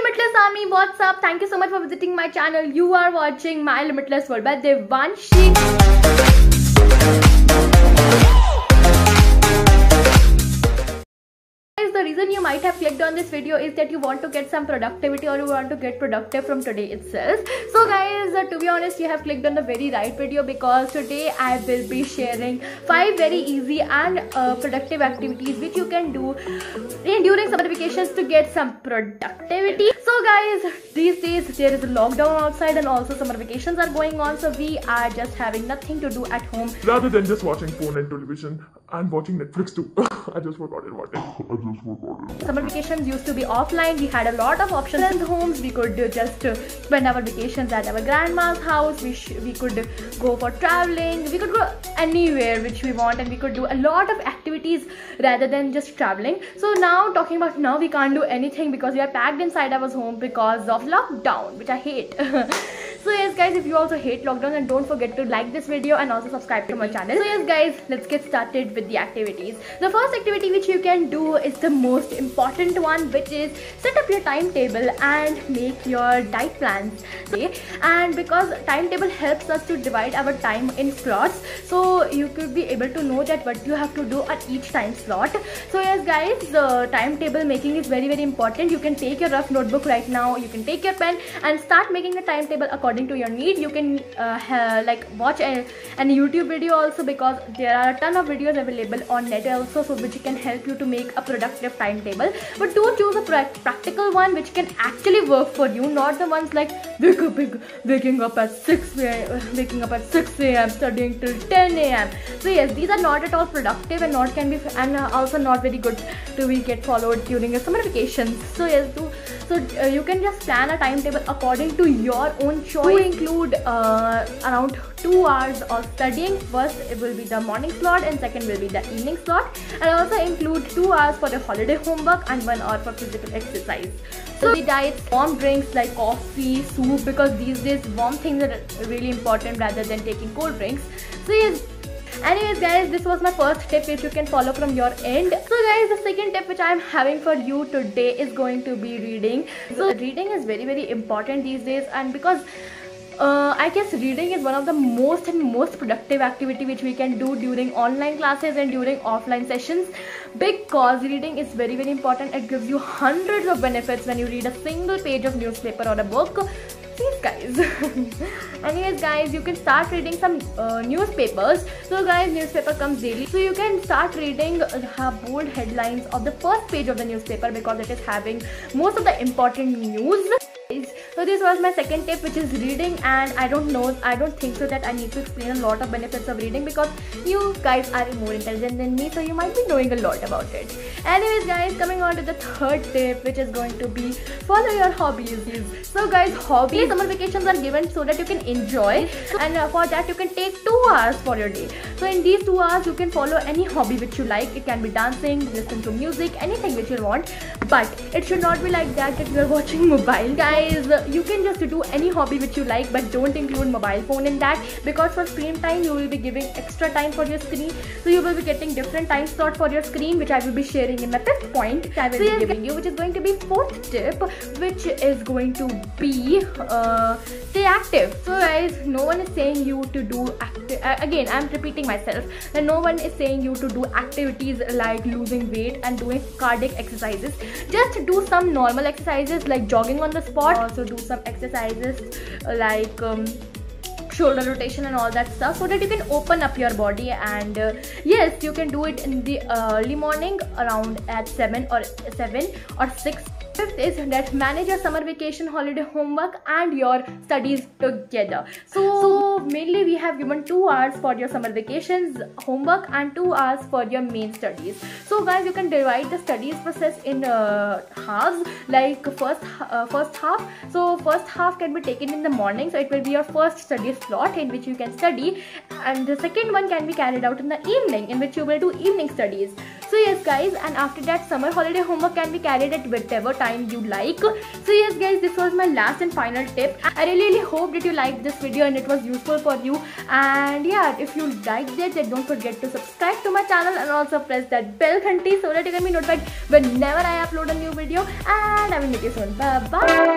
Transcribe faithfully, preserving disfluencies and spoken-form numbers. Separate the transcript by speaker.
Speaker 1: Limitless Army, what's up? Thank you so much for visiting my channel. You are watching My Limitless World by Devanshi. The reason you might have clicked on this video is that you want to get some productivity or you want to get productive from today itself. So guys, uh, to be honest, you have clicked on the very right video, because today I will be sharing five very easy and uh, productive activities which you can do in, during summer vacations to get some productivity. So guys, these days there is a lockdown outside and also summer vacations are going on, so we are just having nothing to do at home
Speaker 2: rather than just watching phone and television and watching Netflix too. I just forgot about it. I just forgot it.
Speaker 1: Summer vacations used to be offline. We had a lot of options in homes. We could uh, just uh, spend our vacations at our grandma's house. We we could uh, go for traveling. We could go anywhere which we want, and we could do a lot of activities rather than just traveling. So now, talking about now, we can't do anything because we are packed inside our home because of lockdown, which I hate. So yes guys, if you also hate lockdown, then don't forget to like this video and also subscribe to my channel. So yes guys, let's get started with the activities. The first activity which you can do is the most important one, which is set up your timetable and make your diet plans. Okay? And because timetable helps us to divide our time in slots, so you could be able to know that what you have to do at each time slot. So yes guys, the timetable making is very very important. You can take your rough notebook right now, you can take your pen and start making a timetable according to your need. You can uh, have, like watch a, an YouTube video also, because there are a ton of videos available on net also, so which can help you to make a productive timetable. But do choose a practical one which can actually work for you, not the ones like wake up, waking up at six waking up at six A M studying till ten A M So yes, these are not at all productive and not can be and also not very good to be get followed during your summer vacations. So yes, do so uh, you can just plan a timetable according to your own choice. To include uh, around two hours of studying. First it will be the morning slot and second will be the evening slot, and also include two hours for the holiday homework and one hour for physical exercise. So the diets, warm drinks like coffee, soup, because these days warm things are really important rather than taking cold drinks. So yes, anyways guys, this was my first tip which you can follow from your end. So guys, the second tip which I am having for you today is going to be reading. So reading is very very important these days, and because Uh, I guess reading is one of the most and most productive activity which we can do during online classes and during offline sessions, because reading is very very important. It gives you hundreds of benefits when you read a single page of newspaper or a book. Please guys. Anyways guys, you can start reading some uh, newspapers. So guys, newspaper comes daily, so you can start reading uh, bold headlines of the first page of the newspaper, because it is having most of the important news. So this was my second tip, which is reading, and I don't know, I don't think so that I need to explain a lot of benefits of reading, because you guys are more intelligent than me, so you might be knowing a lot about it. Anyways guys, coming on to the third tip, which is going to be follow your hobbies. So guys, hobbies, summer vacations are given so that you can enjoy, and uh, for that you can take two hours for your day. So in these two hours you can follow any hobby which you like. It can be dancing, listen to music, anything which you want, but it should not be like that that you are watching mobile. Guys, you can just do any hobby which you like, but don't include mobile phone in that, because for screen time you will be giving extra time for your screen. So you will be getting different time slot for your screen, which I will be sharing in my fifth point I will so be giving you, which is going to be fourth tip, which is going to be uh, stay active. So guys, no one is saying you to do active uh, again I'm repeating myself, that no one is saying you to do activities like losing weight and doing cardiac exercises. Just do some normal exercises like jogging on the spot. Also do some exercises like um, shoulder rotation and all that stuff, so that you can open up your body. And uh, yes, you can do it in the early morning around at seven or seven or six. Fifth is that manage your summer vacation, holiday homework and your studies together. So, so mainly we have given two hours for your summer vacations homework and two hours for your main studies. So guys, you can divide the studies process in uh, halves, like first uh, first half. So first half can be taken in the morning, so it will be your first study slot in which you can study, and the second one can be carried out in the evening, in which you will do evening studies. So yes guys, and after that summer holiday homework can be carried at whatever time you like. So yes guys, this was my last and final tip. I really really hope that you liked this video and it was useful for you. And yeah, if you liked it, then don't forget to subscribe to my channel and also press that bell ghunty so that you can be notified whenever I upload a new video. And I will meet you soon. Bye bye.